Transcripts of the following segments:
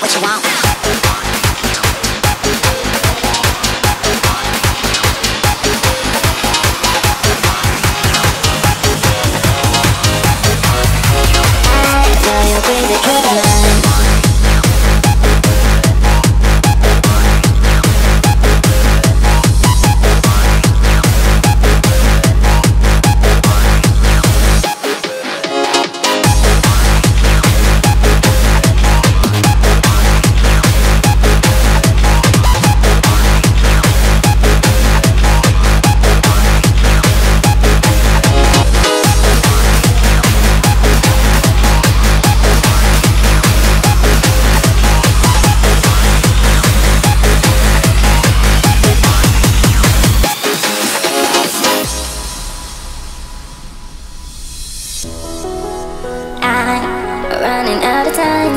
what you want. I know you're crazy, crazy mind. Running out of time.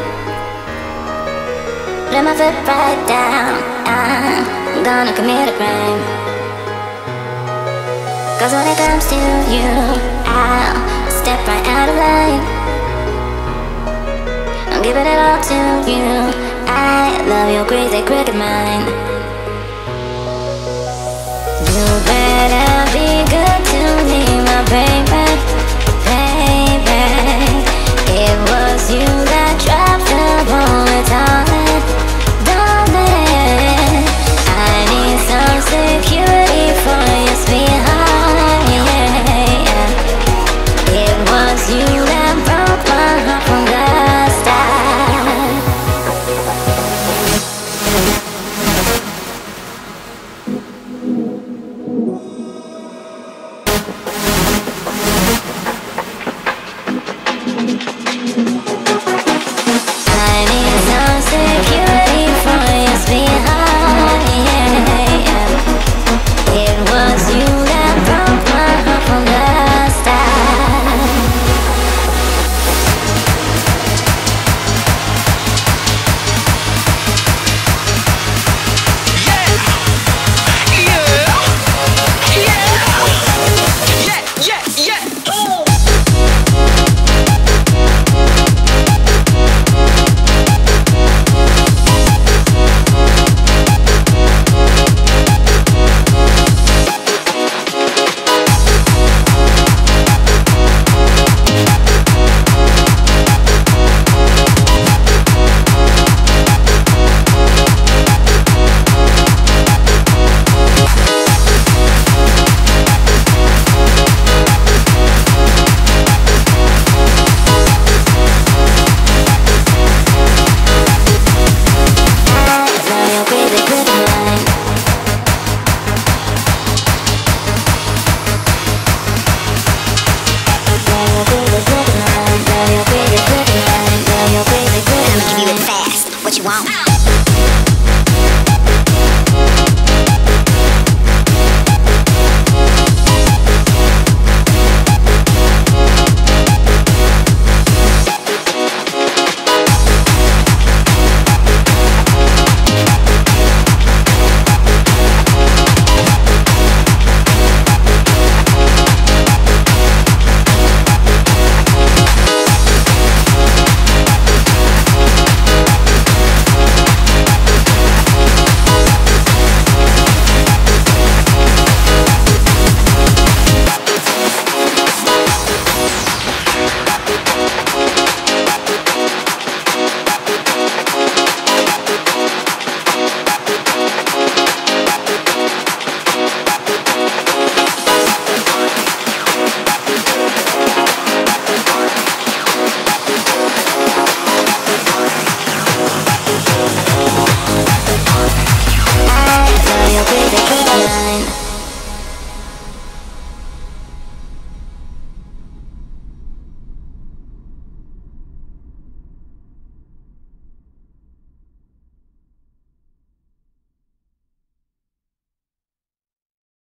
Let my foot right down. I'm gonna commit a crime. Cause when it comes to you, I'll step right out of line. I'm giving it all to you. I love your crazy cricket mind. You better be good to me, my baby. Baby, it was you